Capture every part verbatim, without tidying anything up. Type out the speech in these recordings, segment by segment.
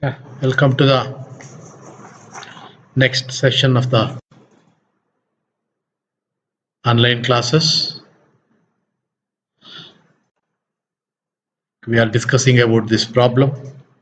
Yeah, welcome to the next session of the online classes. We are discussing about this problem.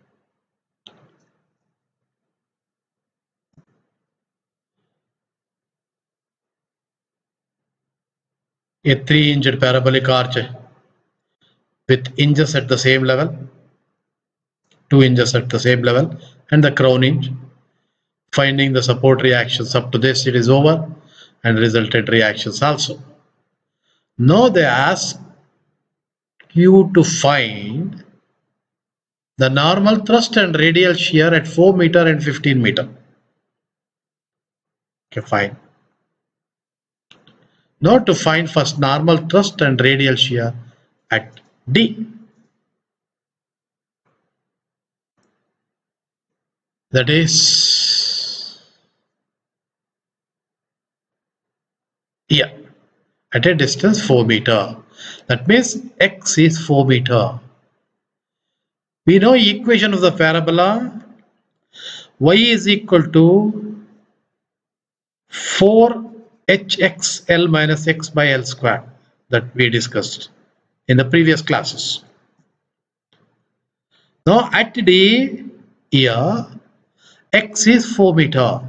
A three-hinged parabolic arch with hinges at the same level, two hinges at the same level, and the crown hinge. Finding the support reactions up to this, it is over, and resultant reactions also. Now they ask you to find the normal thrust and radial shear at four meter and fifteen meter. Okay, fine. Now to find first normal thrust and radial shear at D. That is here at a distance four meter. That means x is four meter. We know equation of the parabola. Y is equal to four h x l minus x by l square that we discussed in the previous classes. Now at D here x is four meter.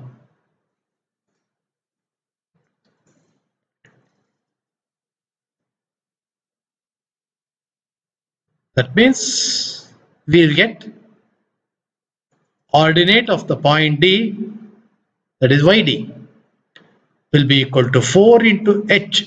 That means we will get ordinate of the point D, that is Y D, will be equal to four into h.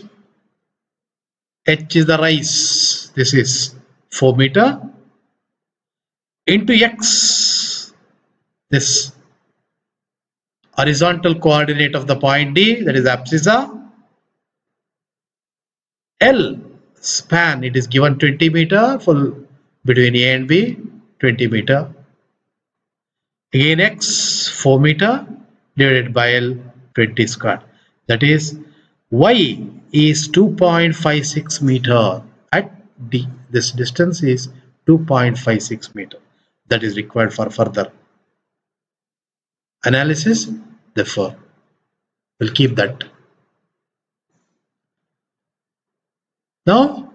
H is the rise. This is four meter into x. This horizontal coordinate of the point D, that is abscissa. L span, it is given twenty meter for between A and B, twenty meter. Again x four meter divided by L twenty square. That is Y is two point five six meter at D. This distance is two point five six meter. That is required for further analysis. Therefore, we'll keep that. Now,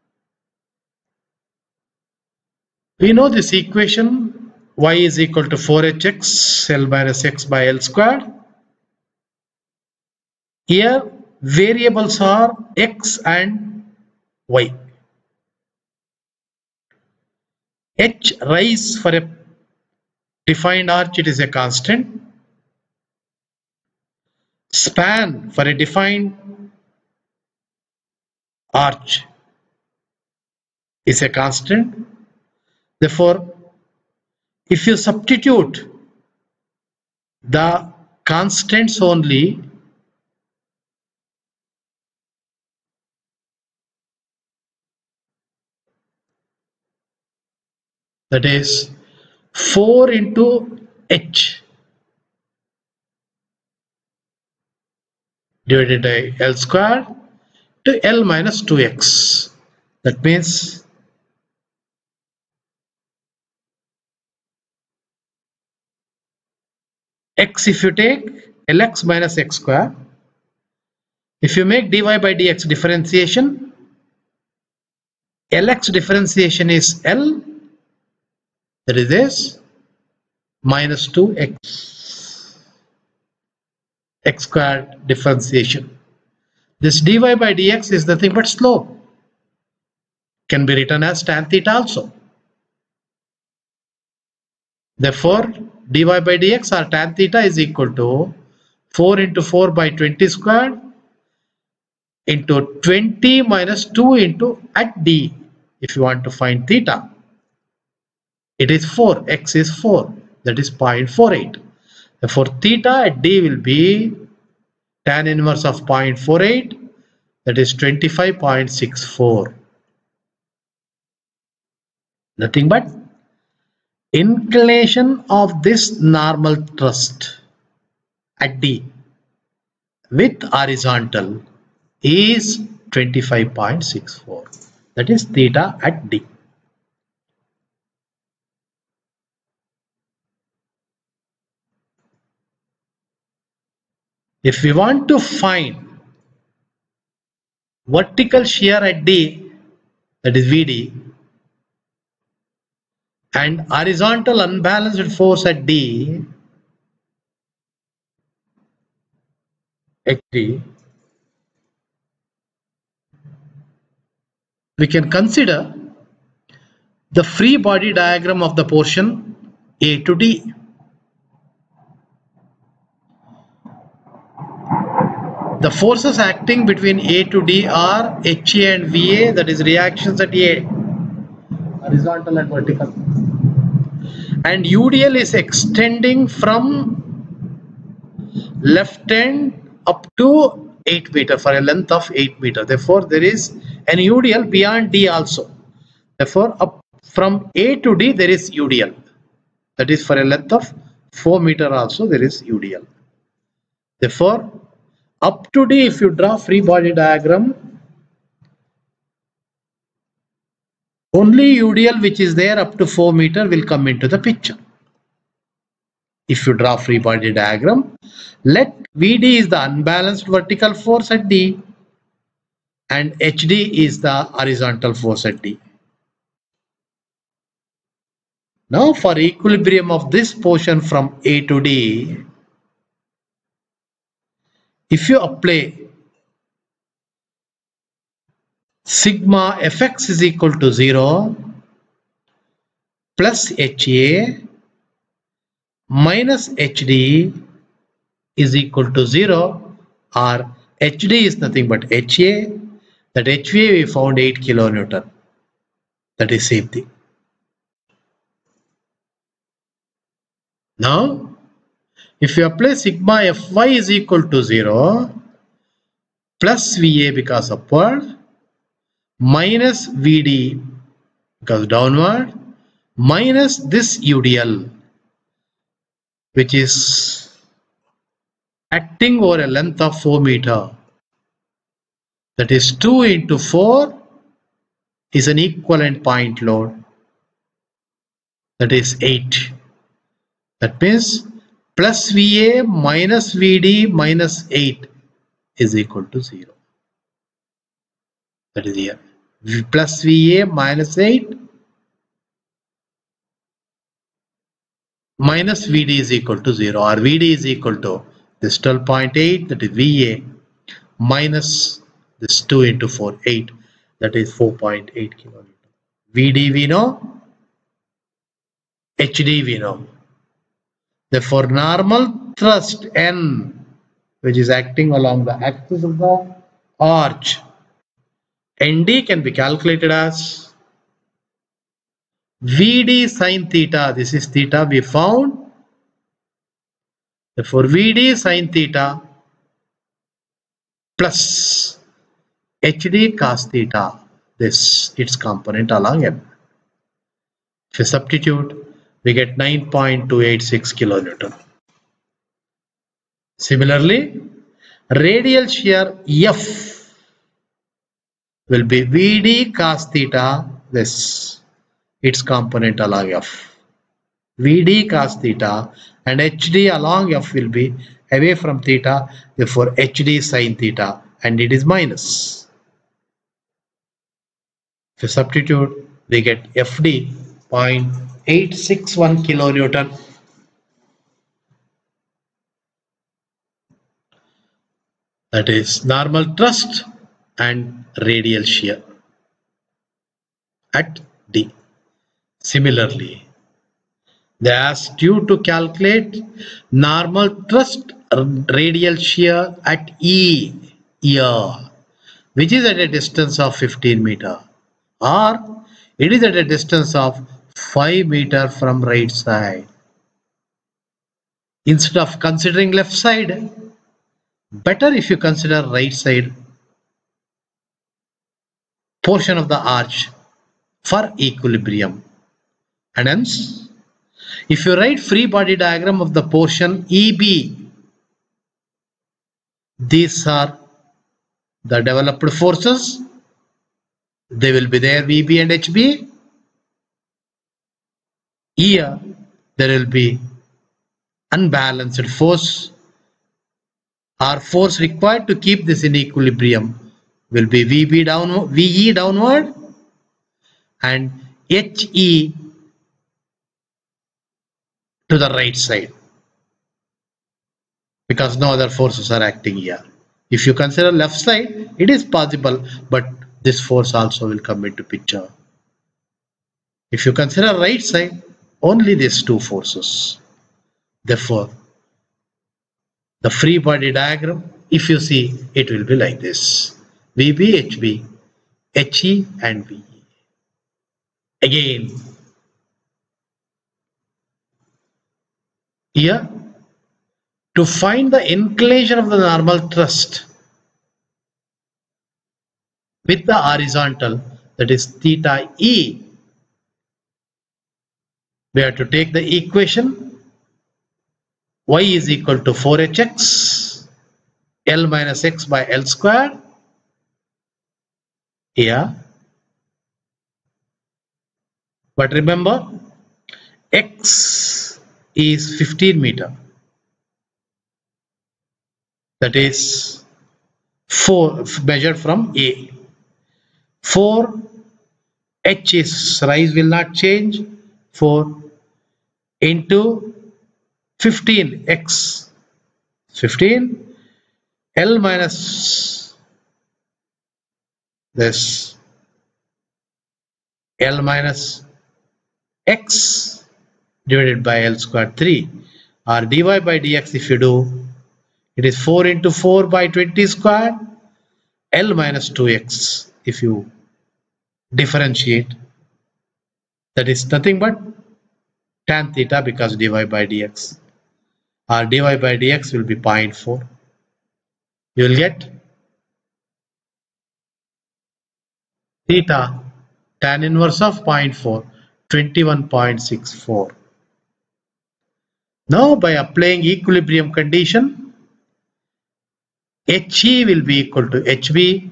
we know this equation y is equal to four h x l minus x by l squared. Here variables are x and y. H rise for a defined arch, it is a constant. Span for a defined arch is a constant. Therefore, if you substitute the constants only, that is four into h divided by L squared to L minus two x. That means x, if you take Lx minus x square, if you make dy by dx differentiation, Lx differentiation is L, that is this, minus two x, x squared differentiation. This dy by dx is nothing but slope. Can be written as tan theta also. Therefore, dy by dx or tan theta is equal to four into four by twenty squared into twenty minus two into at D. If you want to find theta, it is four, x is four, that is zero point four eight. Therefore, theta at D will be tan inverse of zero point four eight, that is twenty-five point six four. Nothing but inclination of this normal thrust at D with horizontal is twenty-five point six four. That is theta at D. If we want to find vertical shear at D, that is V D, and horizontal unbalanced force at D, H D, we can consider the free body diagram of the portion A to D. The forces acting between A to D are H A and V A, that is reactions at A, horizontal and vertical. And U D L is extending from left end up to eight meter for a length of eight meter. Therefore, there is an U D L beyond D also. Therefore, up from A to D there is U D L. That is for a length of four meter also there is U D L. Therefore, up to D, if you draw free body diagram, only U D L which is there up to four meter will come into the picture. If you draw free body diagram, let V D is the unbalanced vertical force at D and H D is the horizontal force at D. Now for equilibrium of this portion from A to D, if you apply sigma Fx is equal to zero plus H A minus H D is equal to zero, or H D is nothing but H A, that H A we found eight kilonewton. That is same thing. Now, if you apply sigma Fy is equal to zero plus V A because upward minus V D because downward minus this U D L which is acting over a length of four meter, that is two into four is an equivalent point load, that is eight. That means plus V A minus V D minus eight is equal to zero. That is here. Plus V A minus eight minus V D is equal to zero, or V D is equal to this twelve point eight, that is V A, minus this two into four, eight, that is four point eight kilonewton. V D we know, H D we know. Therefore, normal thrust N, which is acting along the axis of the arch, N D can be calculated as V D sine theta. This is theta we found. Therefore, V D sine theta plus H D cos theta, this its component along N. If you substitute, we get nine point two eight six kilonewton. Similarly, radial shear F will be V D cos theta, this its component along F. V D cos theta and H D along F will be away from theta, therefore H D sin theta, and it is minus. If you substitute, we get F D zero point eight six one kilonewton. That is normal thrust and radial shear at D. Similarly, they asked you to calculate normal thrust radial shear at E, here, which is at a distance of fifteen meter, or it is at a distance of five meter from right side. Instead of considering left side, better if you consider right side portion of the arch for equilibrium. And hence, if you write free body diagram of the portion E B, these are the developed forces. They will be there, V B and H B. Here, there will be unbalanced force Our force required to keep this in equilibrium will be V B down, V E downward and H E to the right side, because no other forces are acting here. If you consider left side, it is possible, but this force also will come into picture. If you consider right side, only these two forces. Therefore, the free body diagram, if you see, it will be like this: V B, H B, H E and V E. Again, here, to find the inclination of the normal thrust with the horizontal, that is theta E, we have to take the equation y is equal to four H X L minus x by L squared here. But remember, x is fifteen meter. That is four measured from A. four H is rise will not change. four into fifteen x. fifteen L minus this L minus x divided by L squared three, or dy by dx if you do, it is four into four by twenty squared L minus two x if you differentiate, that is nothing but tan theta, because dy by dx, or dy by dx will be zero point four. You will get theta tan inverse of zero point four, twenty-one point six four. Now by applying equilibrium condition, H E will be equal to H B.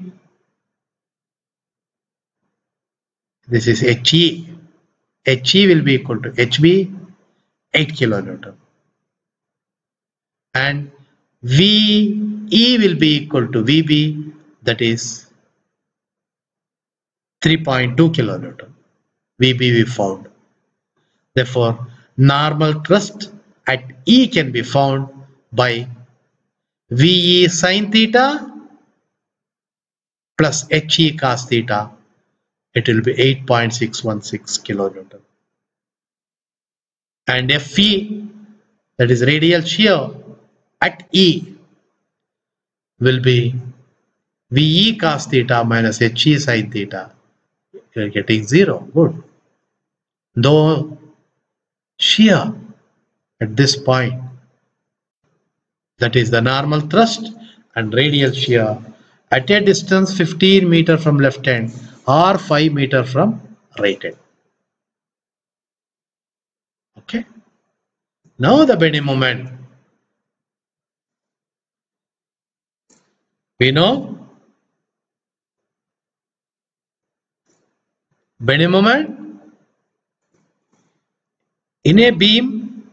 This is H E. H E will be equal to H B, eight kilonewton. And V E will be equal to V B, that is three point two kilonewton. V B we found. Therefore, normal thrust at E can be found by V E sin theta plus H E cos theta. It will be eight point six one six kilonewton. And F E, that is radial shear at E, will be V E cos theta minus H E sin theta. You are getting zero. Good. Though shear at this point, that is the normal thrust and radial shear at a distance fifteen meter from left hand or five meter from right hand. Okay. Now the bending moment. We know bending moment in a beam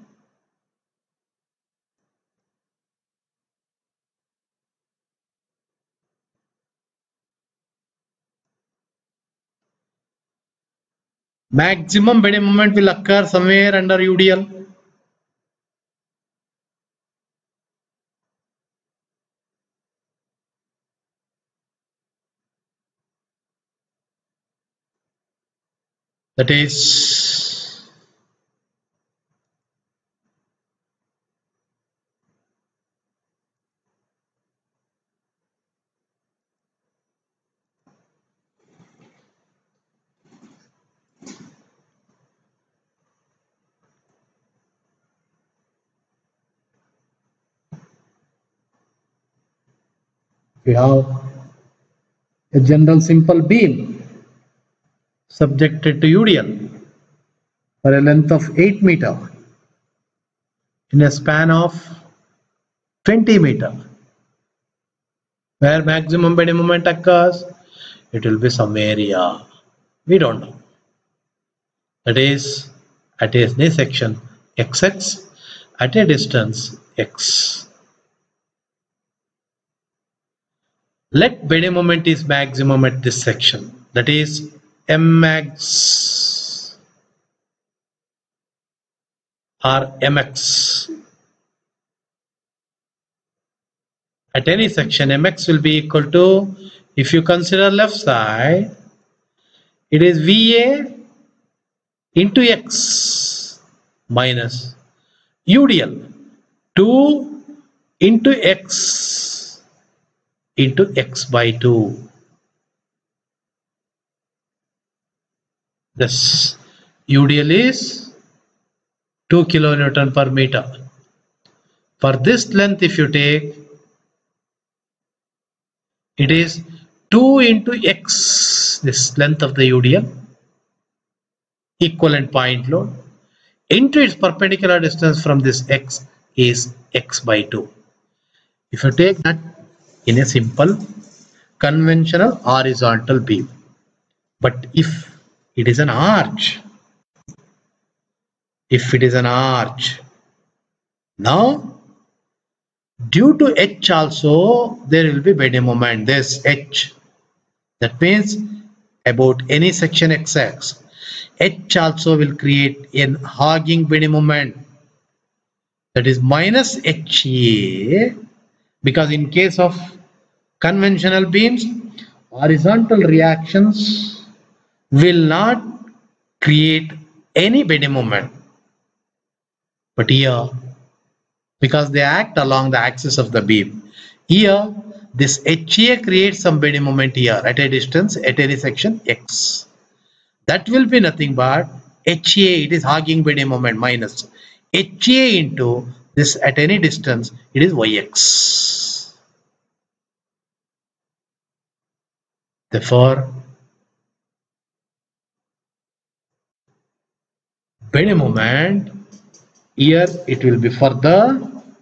maximum bending moment will occur somewhere under U D L. That is we have a general simple beam subjected to U D L for a length of eight meter in a span of twenty meter. Where maximum bending moment occurs, it will be some area. We don't know. That is at a section X X at a distance X. Let bending moment is maximum at this section, that is M max or M X. At any section, M X will be equal to, if you consider left side, it is V A into X minus U D L, two into X into X by two. This U D L is two kilonewton per meter. For this length, if you take, it is two into X, this length of the U D L, equivalent point load, into its perpendicular distance from this X is X by two. If you take that in a simple conventional horizontal beam, but if it is an arch, if it is an arch, now due to H also there will be bending moment, this H, that means about any section X axis, H also will create an hogging bending moment, that is minus H A, because in case of conventional beams, horizontal reactions will not create any bending moment, but here, because they act along the axis of the beam, here this H A creates some bending moment here at a distance at any section X. That will be nothing but H A, it is hogging bending moment, minus H A into this at any distance, it is Y X. Therefore, bending moment here, it will be further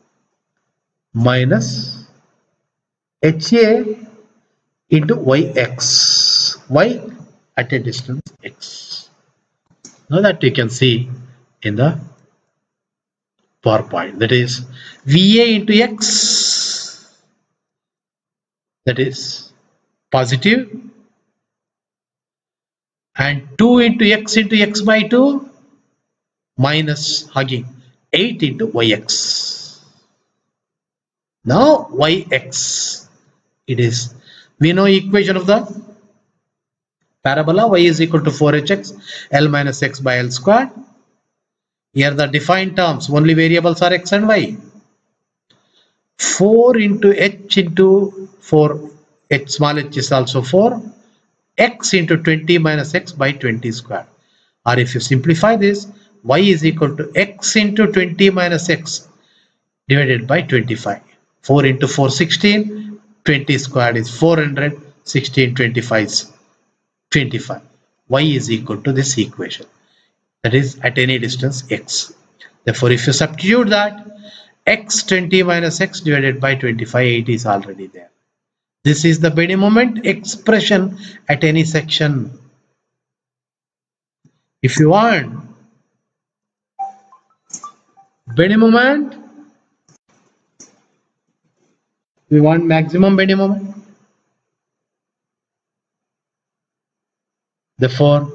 minus H A into Y X, Y at a distance X. Now that you can see in the PowerPoint, that is V A into X, that is positive, and two into X into X by two minus hugging eight into Y X. Now Y X, it is, we know equation of the parabola, y is equal to four H X L minus X by L squared. Here the defined terms, only variables are X and Y. four into H into four, H small h is also four, X into twenty minus X by twenty squared. Or if you simplify this, Y is equal to X into twenty minus X divided by twenty-five. four into four, sixteen, twenty squared is four hundred, sixteen, twenty-five is twenty-five. Y is equal to this equation, that is at any distance X. Therefore, if you substitute that, X twenty minus X divided by twenty-five, eight is already there. This is the bending moment expression at any section. If you want bending moment, we want maximum bending moment. Therefore,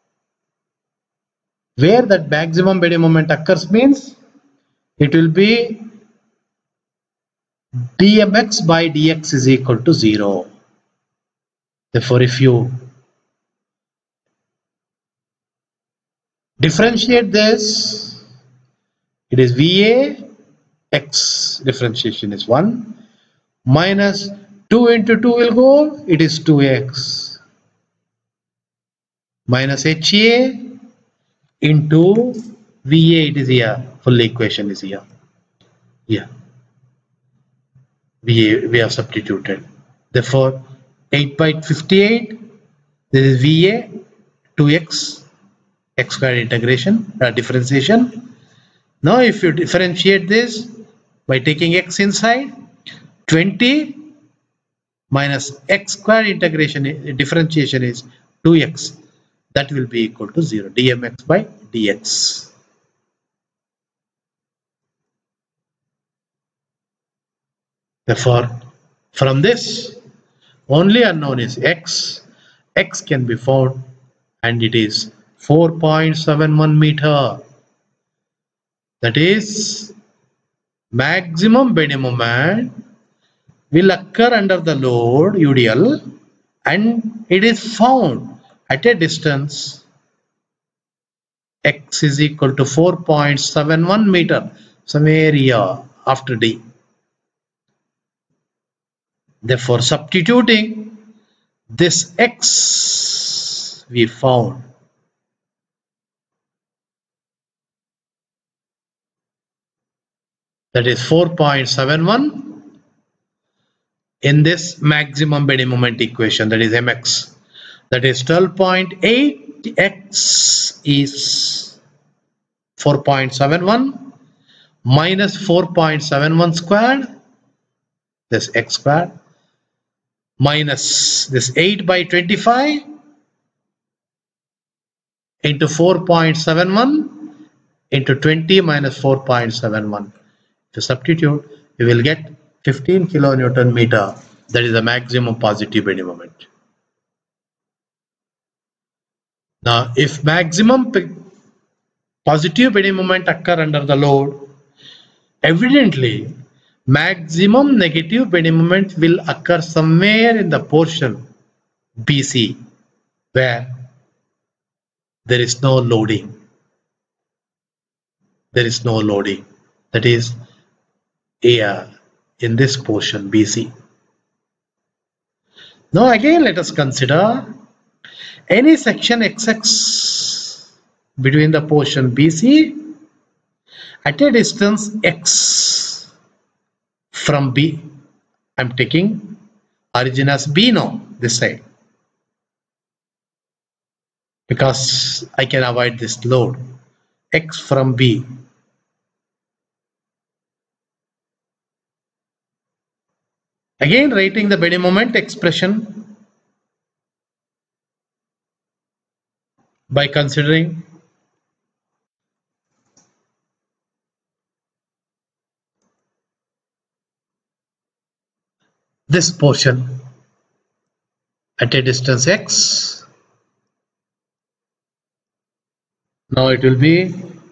where that maximum bending moment occurs means it will be dmx by dx is equal to zero. Therefore, if you differentiate this, it is V A, x differentiation is one, minus two into two will go, it is two X, minus H A into V A, it is here, full equation is here. Here, V A, we have substituted. Therefore, eight by fifty-eight, this is V A, two X, X squared integration, uh, differentiation. Now, if you differentiate this by taking X inside, twenty minus X squared integration, differentiation is two X. That will be equal to zero, dmx by dx. Therefore, from this, Only unknown is x. X can be found and it is four point seven one meter. That is, maximum bending moment will occur under the load U D L and it is found at a distance x is equal to four point seven one meter, some area after D. Therefore, substituting this x we found, that is four point seven one in this maximum bending moment equation, that is mx, that is twelve point eight, x is four point seven one minus four point seven one squared, this x squared, minus this eight by twenty-five into four point seven one into twenty minus four point seven one. To substitute, we will get fifteen kilonewton meter. That is the maximum positive bending moment. Now, if maximum positive bending moment occur under the load, evidently maximum negative bending moment will occur somewhere in the portion B C where there is no loading. There is no loading. That is, yeah, in this portion B C. Now again let us consider any section X X between the portion B C at a distance x from B. I am taking origin as B now, this side, because I can avoid this load. X from B. Again writing the bending moment expression by considering this portion at a distance x. Now it will be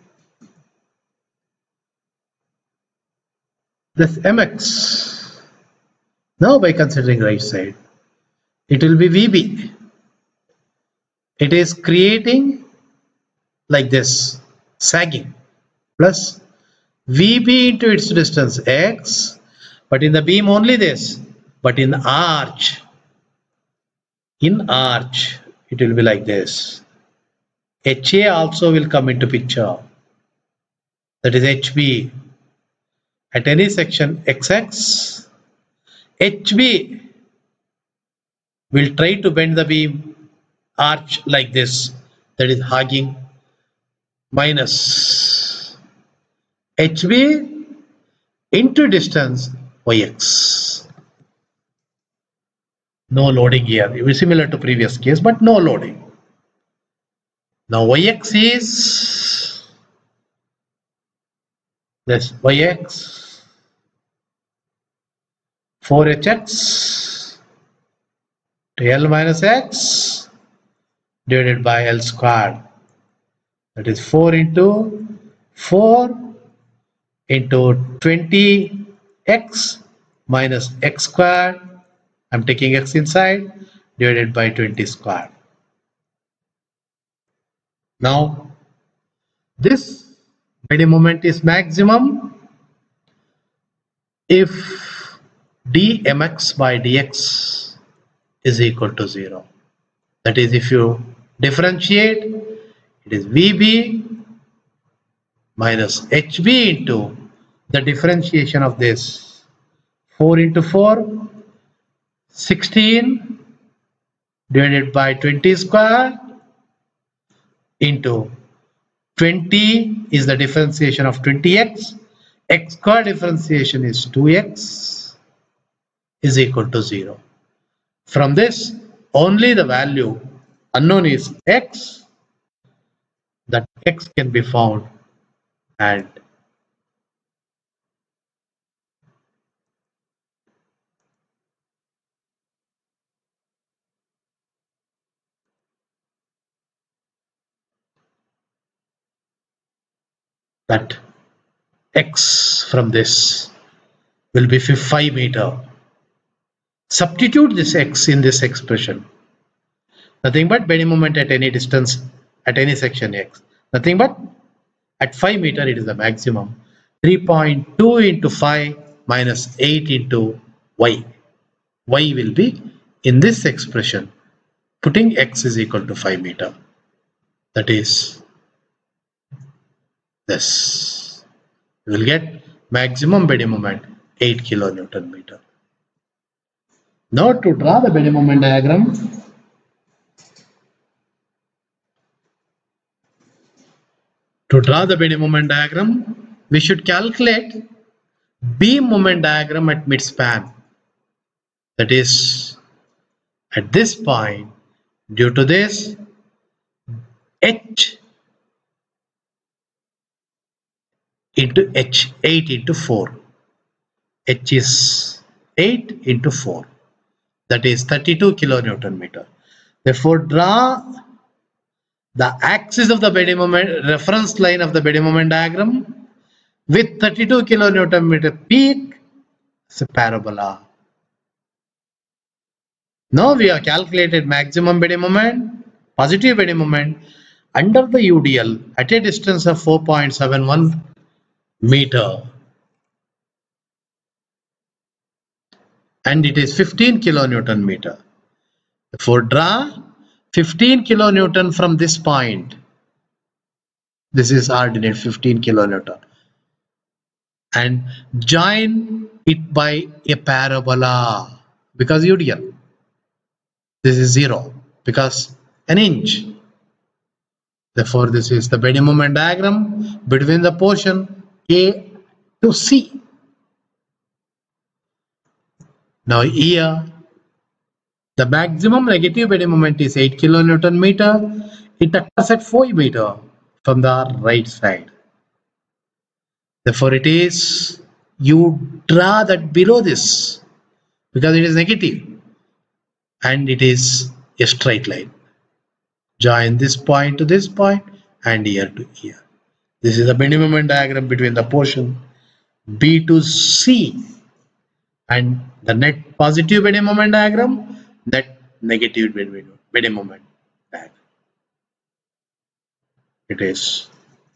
this mx. Now by considering right side, it will be V B. It is creating like this, sagging, plus V B into its distance x, but in the beam only this, but in arch, in arch it will be like this. H A also will come into picture, that is H B. At any section X X, H B will try to bend the beam arch like this, that is hugging, minus H B into distance Y X. No loading here. It will be similar to previous case, but no loading. Now Y X is this Y X four H X to L minus X divided by L squared. That is four into four into twenty x minus x squared. I'm taking x inside, divided by twenty squared. Now this bending moment is maximum if dmx by dx is equal to zero. That is, if you differentiate, it is Vb minus Hb into the differentiation of this four into four, sixteen divided by twenty square into twenty is the differentiation of twenty x, x square differentiation is two x is equal to zero. From this, only the value unknown is x, that x can be found, and that x from this will be five meter. Substitute this x in this expression. Nothing but bending moment at any distance, at any section x. Nothing but at five meter it is the maximum. three point two into five minus eight into y. Y will be in this expression, putting x is equal to five meter. That is this. We will get maximum bending moment eight kilonewton meter. Now to draw the bending moment diagram, to draw the bending moment diagram, we should calculate beam moment diagram at midspan. That is, at this point, due to this, h into h, eight into four. H is eight into four. That is thirty-two kilonewton meter. Therefore, draw the axis of the bending moment, reference line of the bending moment diagram with thirty-two kilonewton meter peak as a parabola. Now we have calculated maximum bending moment, positive bending moment under the U D L at a distance of four point seven one meter, and it is fifteen kilonewton meter. Therefore, draw fifteen kilonewton from this point. This is ordinate fifteen kilonewton, and join it by a parabola because U D L. This is zero because an inch. Therefore, this is the bending moment diagram between the portion A to C. Now here, the maximum negative bending moment is eight kilonewton meter. It occurs at four meter from the right side. Therefore, it is, you draw that below this because it is negative and it is a straight line. Join this point to this point and here to here. This is the bending moment diagram between the portion B to C, and the net positive bending moment diagram, net negative bending moment diagram. It is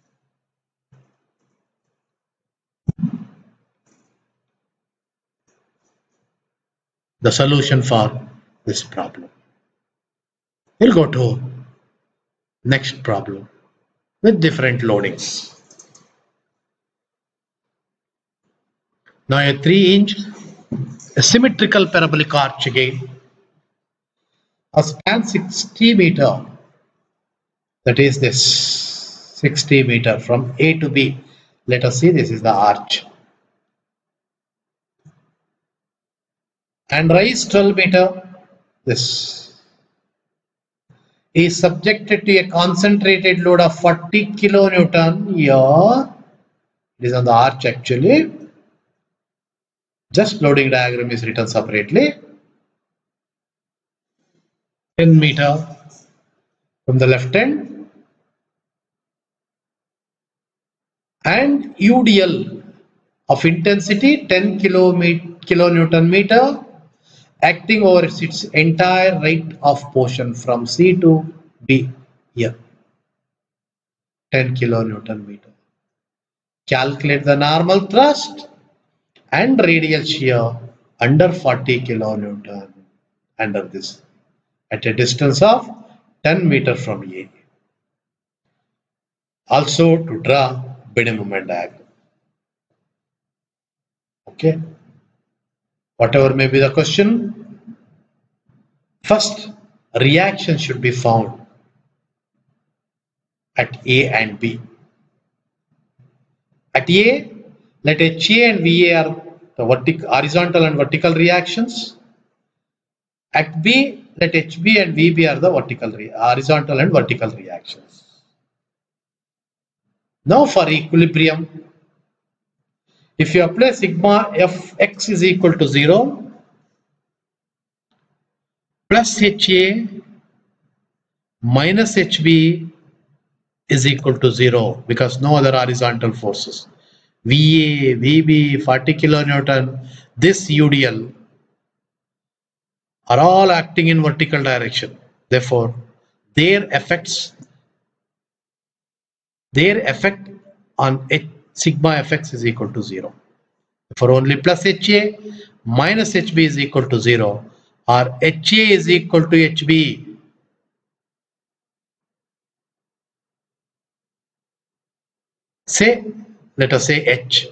the solution for this problem. We'll go to next problem with different loadings. Now a three inch a symmetrical parabolic arch again, a span sixty meter, that is this sixty meter from A to B. Let us see, this is the arch, and rise twelve meter, this is subjected to a concentrated load of forty kilonewton. Here it is on the arch actually, just loading diagram is written separately. ten meter from the left end, and U D L of intensity ten kilonewton meter, acting over its entire rate of motion from C to B. Here ten kilonewton meter. Calculate the normal thrust and radial shear under forty kilonewton under this at a distance of ten meter from A. Also to draw bending moment diagram. Okay. Whatever may be the question, first reaction should be found at A and B. At A, let H A and V A are the vertical, horizontal and vertical reactions. At B, let H B and V B are the vertical, horizontal and vertical reactions. Now for equilibrium, if you apply sigma Fx is equal to zero plus H A minus H B is equal to zero because no other horizontal forces. V A, V B, forty kilonewton, this U D L are all acting in vertical direction. Therefore, their effects, their effect on H, sigma Fx is equal to zero. For only plus H A minus H B is equal to zero, or H A is equal to H B. Say, let us say H.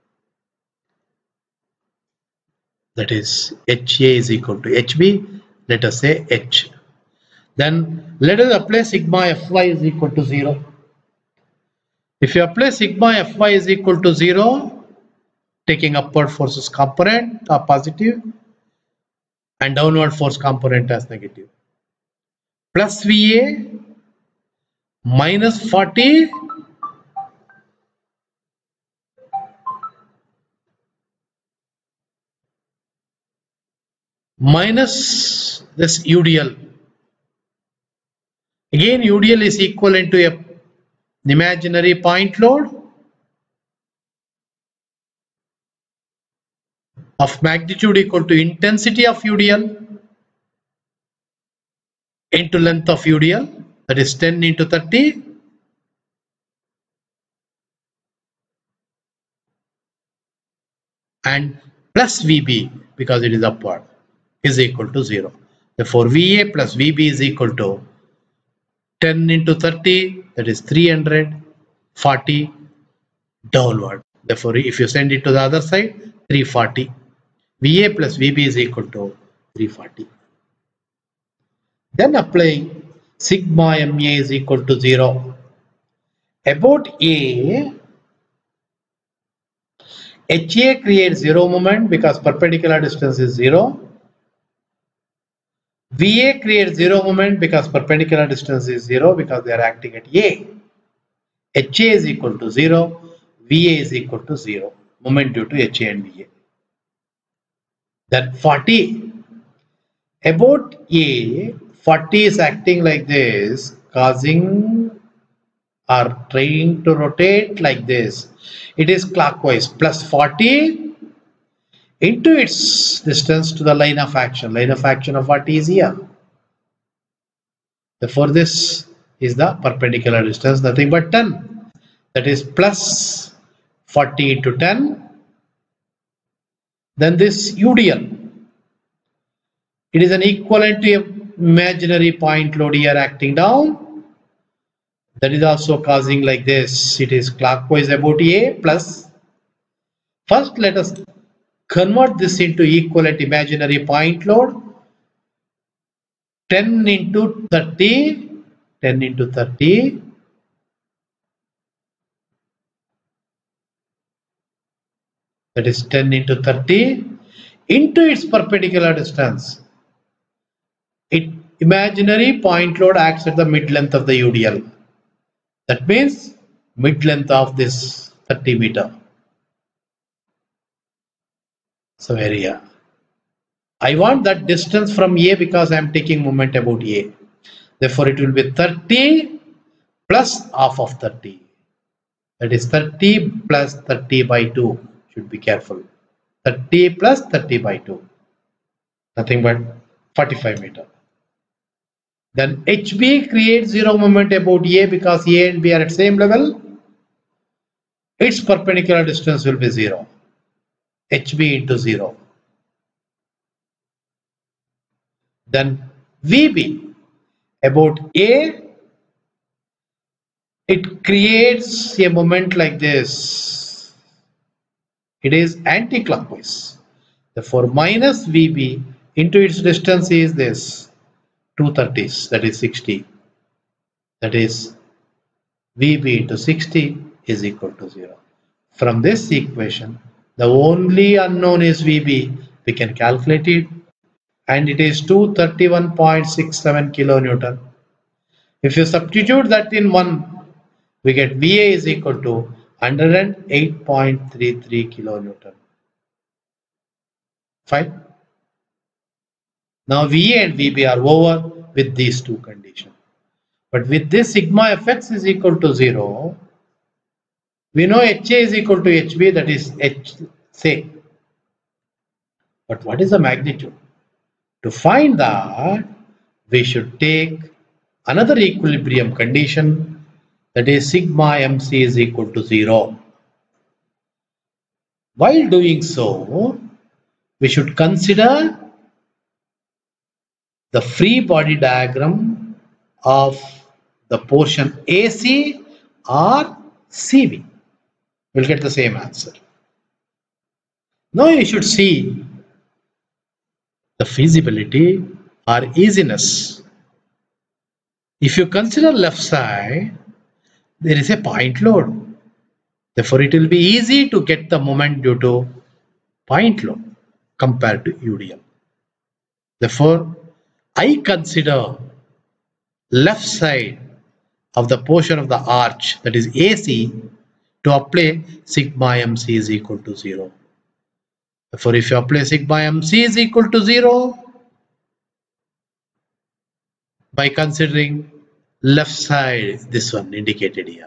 That is H A is equal to H B. Let us say H. Then let us apply sigma Fy is equal to zero. If you apply sigma Fy is equal to zero, taking upward forces component are positive and downward force component as negative. Plus V A minus forty minus this U D L. Again, U D L is equivalent to a imaginary point load of magnitude equal to intensity of U D L into length of U D L, that is ten into thirty, and plus V B because it is upward is equal to zero. Therefore, V A plus V B is equal to ten into thirty, that is three hundred forty downward. Therefore, if you send it to the other side, three forty. V A plus V B is equal to three forty. Then applying sigma M A is equal to zero. About A, H A creates zero moment because perpendicular distance is zero. V A creates zero moment because perpendicular distance is zero because they are acting at A. H A is equal to zero, V A is equal to zero, moment due to H A and V A. Then forty, about A, forty is acting like this, causing or trying to rotate like this. It is clockwise, plus forty into its distance to the line of action. Line of action of forty is here. Therefore, this is the perpendicular distance, nothing but ten. That is plus forty into ten. Then this U D L. It is an equivalent to an imaginary point load here acting down. That is also causing like this. It is clockwise about A plus. First, let us convert this into equivalent imaginary point load. ten into thirty. ten into thirty. That is ten into thirty into its perpendicular distance. It imaginary point load acts at the mid length of the U D L. That means mid length of this thirty meter. So area. I want that distance from A because I am taking moment about A. Therefore, it will be thirty plus half of thirty. That is thirty plus thirty by two. Should be careful. thirty plus thirty by two. Nothing but forty-five meter. Then H B creates zero moment about A because A and B are at same level. Its perpendicular distance will be zero. H B into zero. Then V B about A, it creates a moment like this. It is anti-clockwise. Therefore, minus V B into its distance is this. two thirties, that is sixty. That is V B into sixty is equal to zero. From this equation, the only unknown is V B. We can calculate it, and it is two hundred thirty-one point six seven kilonewton. If you substitute that in one, we get V A is equal to one hundred eight point three three kilonewton. Fine. Now V A and V B are over with these two conditions. But with this sigma fx is equal to zero, we know H A is equal to H B, that is H say. But what is the magnitude? To find that, we should take another equilibrium condition, that is sigma mc is equal to zero. While doing so, we should consider the free body diagram of the portion A C or C B. We'll get the same answer. Now you should see the feasibility or easiness. If you consider left side, there is a point load. Therefore, it will be easy to get the moment due to point load compared to U D L. Therefore, I consider left side of the portion of the arch, that is A C, to apply sigma mc is equal to zero. Therefore, if you apply sigma mc is equal to zero, by considering left side, this one indicated here.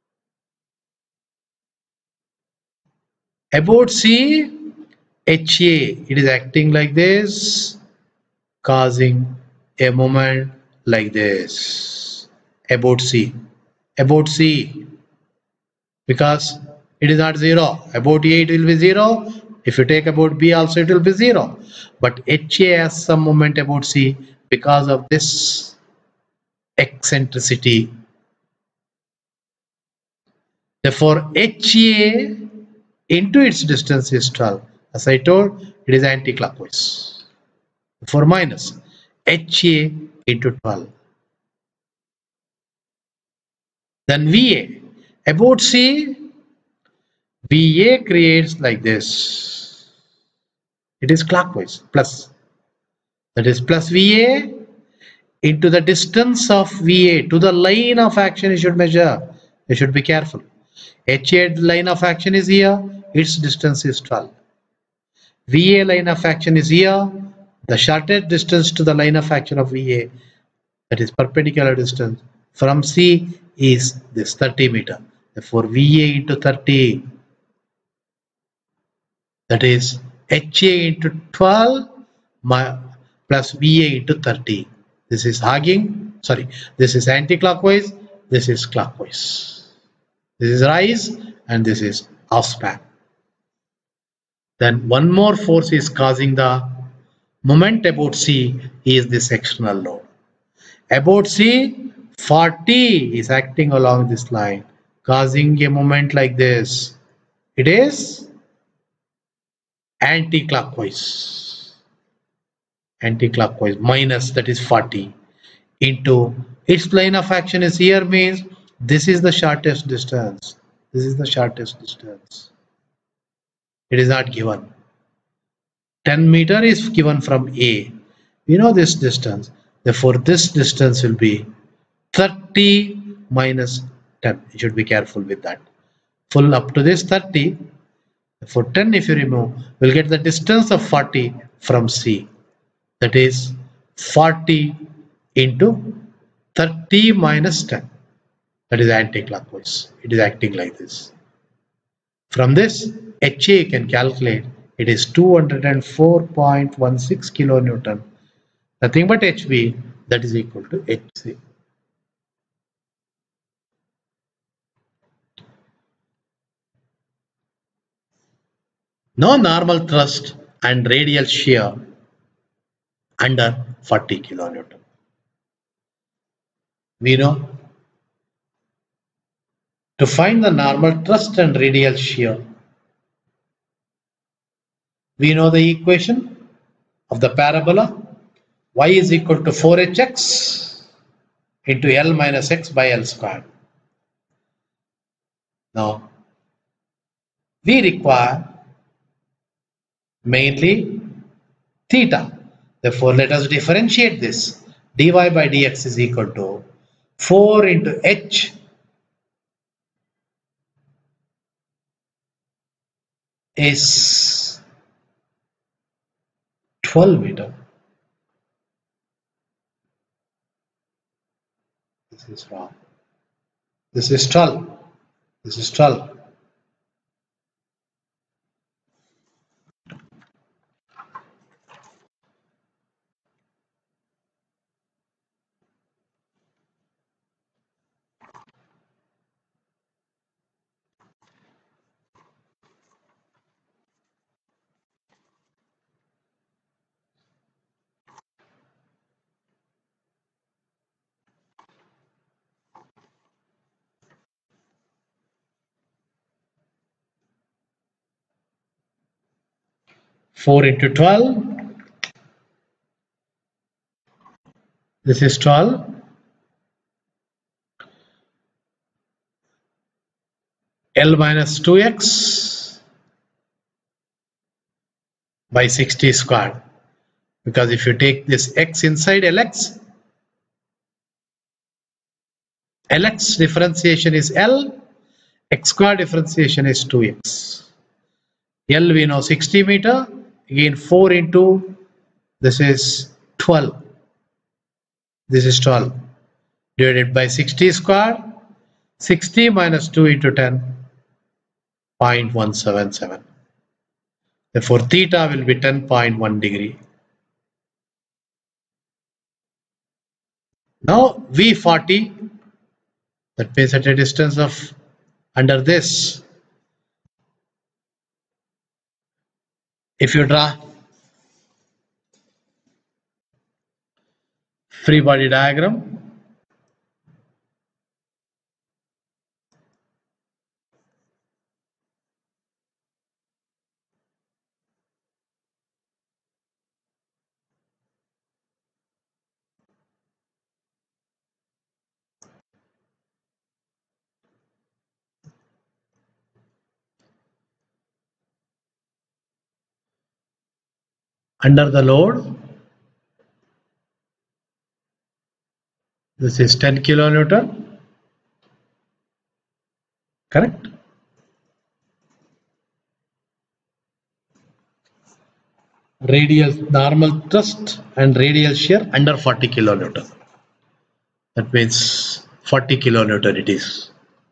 About C, H A, it is acting like this, causing a moment like this. About C, about C, because it is not zero. About A, it will be zero. If you take about B also, it will be zero. But H A has some moment about C because of this eccentricity. Therefore, H A into its distance is twelve. As I told, it is anti-clockwise. Therefore, minus H A into twelve. Then V A. About C, V A creates like this. It is clockwise, plus. That is plus V A into the distance of V A to the line of action you should measure. You should be careful. H A line of action is here, its distance is twelve. V A line of action is here, the shortest distance to the line of action of V A, that is perpendicular distance from C, is this thirty meter. Therefore, V A into thirty, that is H A into twelve plus V A into thirty. This is hugging, sorry, this is anti-clockwise, this is clockwise. This is rise and this is off span. Then one more force is causing the moment about C is this external load. About C, forty is acting along this line, causing a moment like this. It is anti-clockwise. Anti-clockwise minus, that is forty, into its plane of action is here, means this is the shortest distance. This is the shortest distance. It is not given. ten meter is given from A. We know this distance. Therefore, this distance will be thirty minus ten. You should be careful with that. Full up to this thirty. For ten, if you remove, we'll get the distance of forty from C. That is forty into thirty minus ten. That is anti-clockwise. It is acting like this. From this, H A can calculate. It is two hundred four point one six kilonewton. Nothing but H B, that is equal to H C. No normal thrust and radial shear under forty kilonewton. We know to find the normal thrust and radial shear, we know the equation of the parabola. Y is equal to four H X into L minus X by L squared. Now, we require mainly theta. Therefore, let us differentiate this. Dy by dx is equal to four into H is twelve meter. This is wrong. This is twelve. This is twelve. four into twelve. This is twelve. L minus two x by sixty squared. Because if you take this x inside Lx, Lx differentiation is L, x square differentiation is two x. L we know sixty meter, again four into, this is twelve. This is twelve divided by sixty squared, sixty minus two into ten, zero point one seven seven. Therefore, theta will be ten point one degree. Now V forty, that means at a distance of under this, if you draw free body diagram, under the load, this is ten kilonewton, correct? Radial normal thrust and radial shear under forty kilonewton. That means forty kilonewton it is.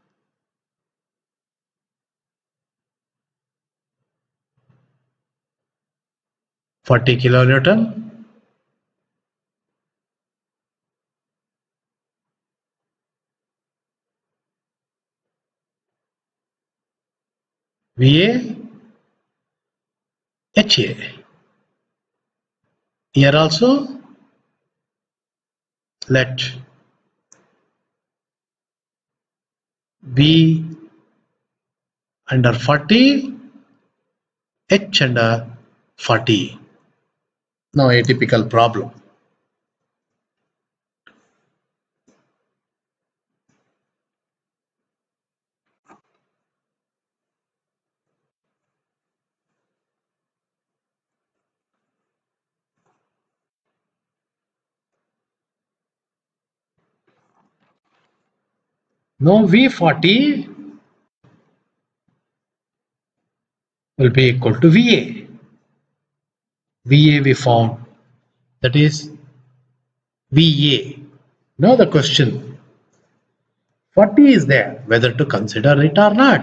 forty kilonewton. V A, H A. Here also let B under forty, H under forty. No atypical problem. Now V forty will be equal to V A. V A we found, that is V A. Now the question, forty is there, whether to consider it or not.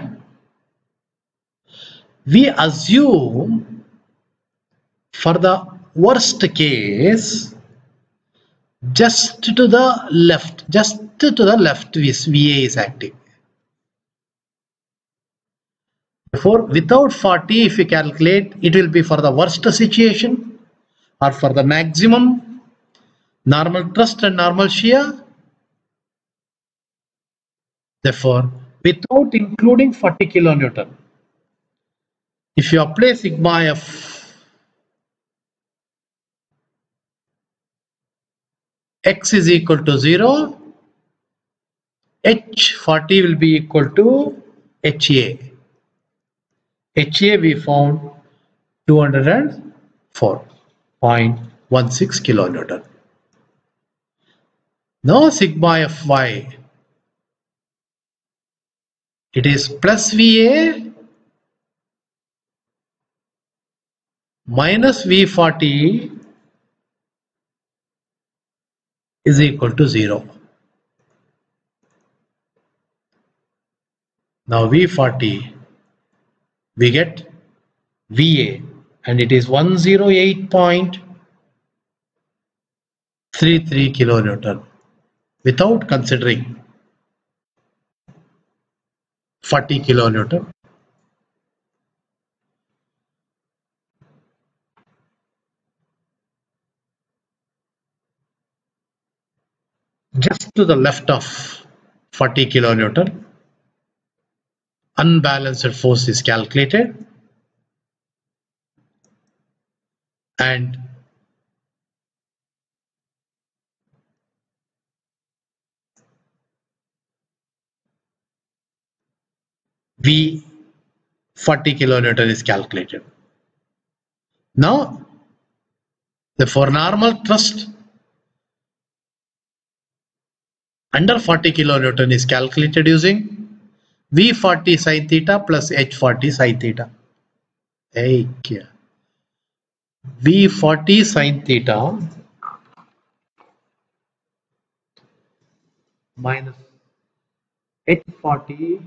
We assume for the worst case, just to the left, just to the left V A is acting. Therefore, without forty, if we calculate, it will be for the worst situation or for the maximum normal thrust and normal shear. Therefore, without including forty kilonewton, if you apply sigma F, x is equal to zero, H forty will be equal to H A. H A we found two hundred four point one six kilonewton. Now sigma Fy, it is plus V A minus V forty is equal to zero. Now V forty, we get V A, and it is one hundred eight point three three kilonewton without considering forty kilonewton. Just to the left of forty kilonewton, unbalanced force is calculated, and V forty kilonewton is calculated. Now, the for normal thrust under forty kilonewton is calculated using V forty sin theta plus H forty sin theta. Hey, V forty sin theta minus H forty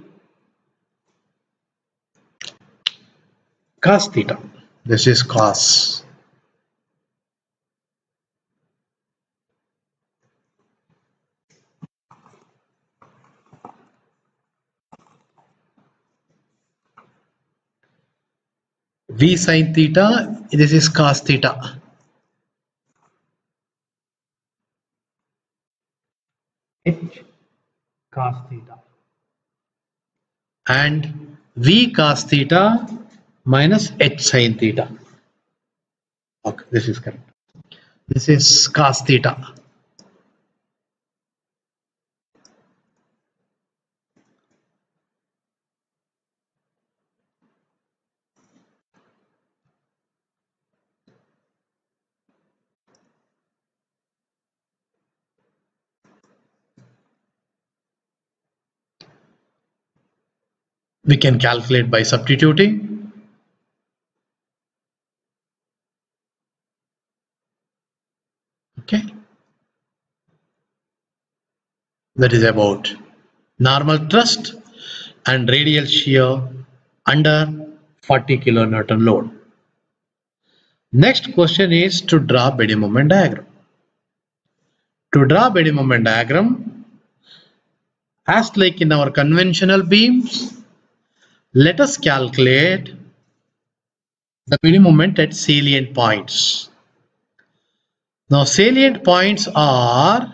cos theta. This is cos. V sin theta, this is cos theta. H cos theta. And V cos theta minus H sin theta. Okay, this is correct. This is cos theta. We can calculate by substituting. Okay. That is about normal thrust and radial shear under forty kilonewton load. Next question is to draw bending moment diagram. To draw bending moment diagram, as like in our conventional beams, let us calculate the bending moment at salient points. Now salient points are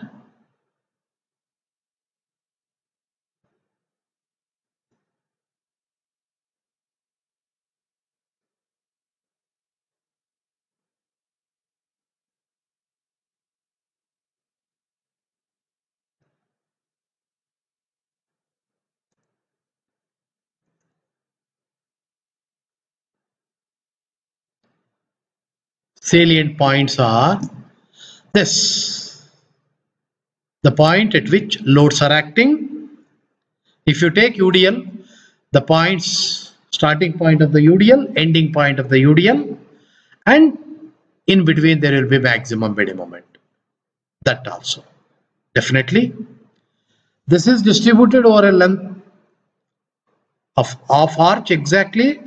salient points are this, the point at which loads are acting. If you take U D L, the points, starting point of the U D L, ending point of the U D L, and in between there will be maximum bending moment. That also. Definitely. This is distributed over a length of half arch exactly.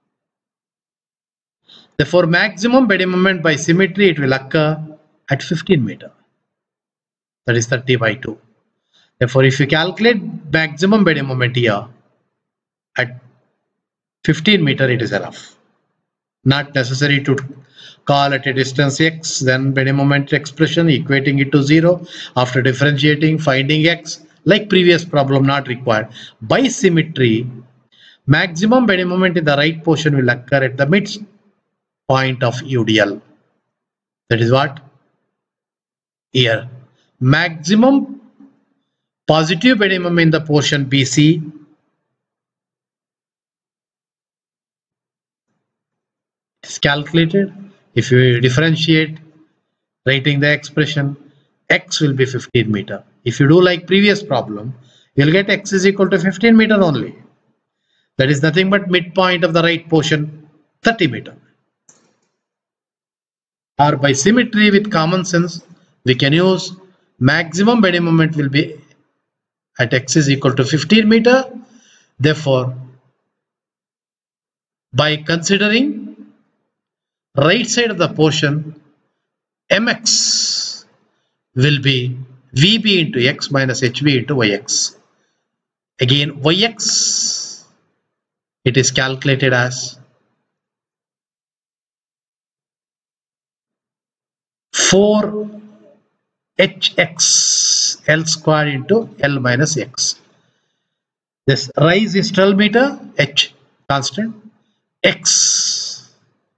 Therefore, maximum bending moment by symmetry, it will occur at fifteen meter. That is thirty by two. Therefore, if you calculate maximum bending moment here at fifteen meter, it is enough. Not necessary to call at a distance x, then bending moment expression, equating it to zero. After differentiating, finding x, like previous problem, not required. By symmetry, maximum bending moment in the right portion will occur at the mid point of U D L. That is what? Here. Maximum positive bending moment in the portion B C is calculated. If you differentiate, writing the expression, x will be fifteen meter. If you do like previous problem, you will get x is equal to fifteen meter only. That is nothing but midpoint of the right portion, thirty meter. Or by symmetry with common sense, we can use maximum bending moment will be at x is equal to fifteen meter. Therefore, by considering right side of the portion, mx will be vb into x minus hv into yx. Again, yx, it is calculated as four hx L square into L minus x. This rise is twelve meter, h constant, x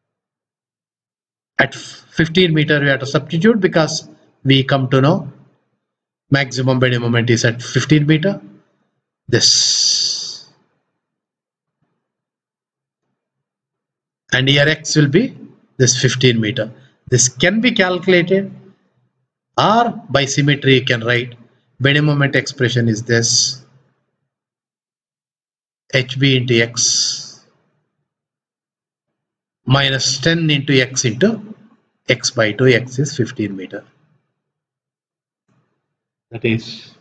at fifteen meter we have to substitute because we come to know maximum bending moment is at fifteen meter. This, and here x will be this fifteen meter. This can be calculated, or by symmetry you can write bending moment expression is this hb into x minus ten into x into x by two, x is fifteen meter. That is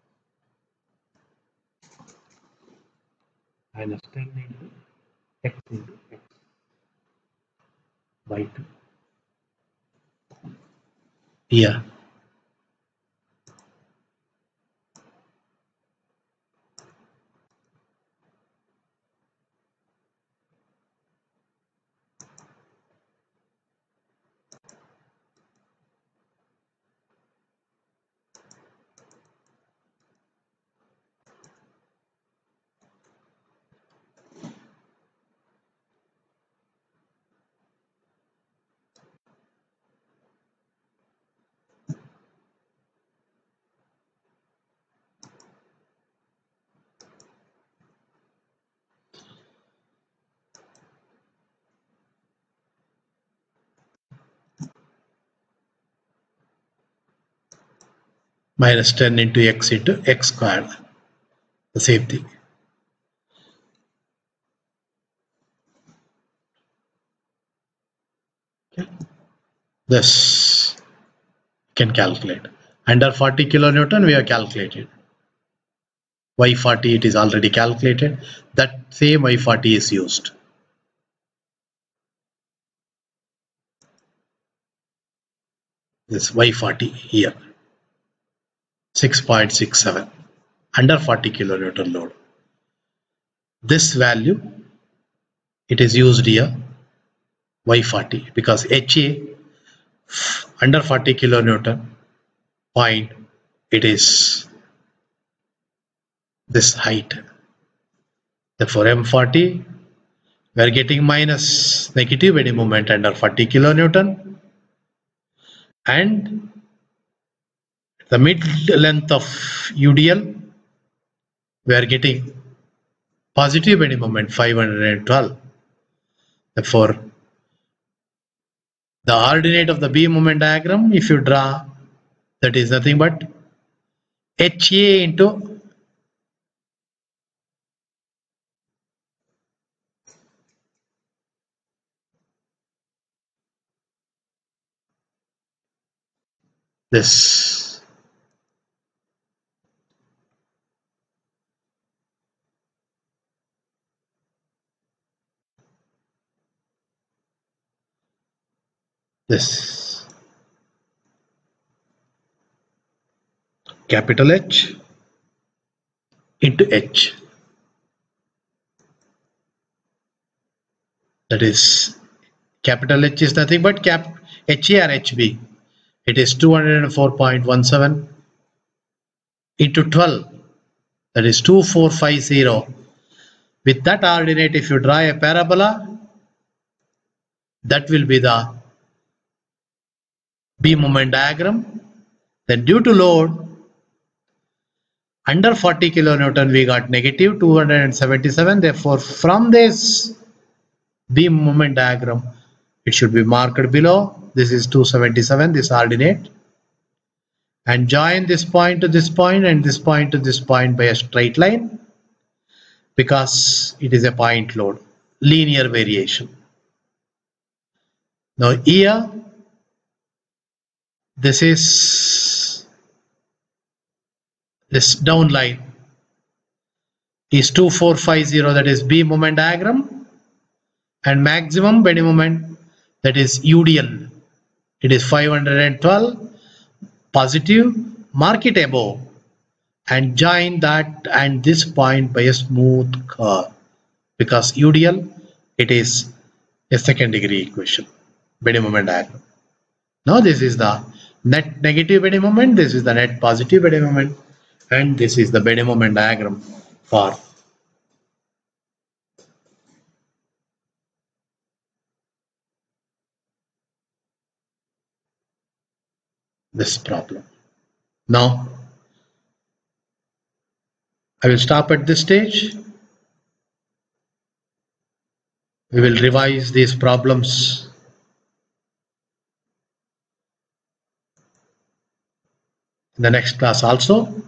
minus ten into x into x by two. Here. Minus ten into x into x squared. The same thing. Okay. This can calculate. Under forty kilonewton we have calculated. Y forty it is already calculated. That same Y forty is used. This Y forty here. six point six seven. Under forty kilonewton load. This value, it is used here, Y forty, because H A under forty kilonewton point, it is this height. Therefore M forty, we are getting minus negative bending moment under forty kilonewton, and the mid length of U D L, we are getting positive bending moment five hundred twelve. Therefore, the ordinate of the beam moment diagram, if you draw, that is nothing but H A into this. This capital H into H, that is capital H is nothing but cap H A or H B, it is two hundred four point one seven into twelve, that is two thousand four hundred fifty. With that ordinate, if you draw a parabola, that will be the beam moment diagram. Then due to load under forty kilonewton, we got negative two hundred seventy-seven. Therefore, from this beam moment diagram, it should be marked below. This is two hundred seventy-seven, this ordinate, and join this point to this point and this point to this point by a straight line, because it is a point load, linear variation. Now here, this is this down line. is two four five zero, that is B moment diagram, and maximum bending moment, that is U D L. It is five hundred twelve, positive, mark it above and join that and this point by a smooth curve, because U D L, it is a second degree equation, bending moment diagram. Now this is the net negative bending moment, this is the net positive bending moment, and this is the bending moment diagram for this problem. Now I will stop at this stage. We will revise these problems in the next class also.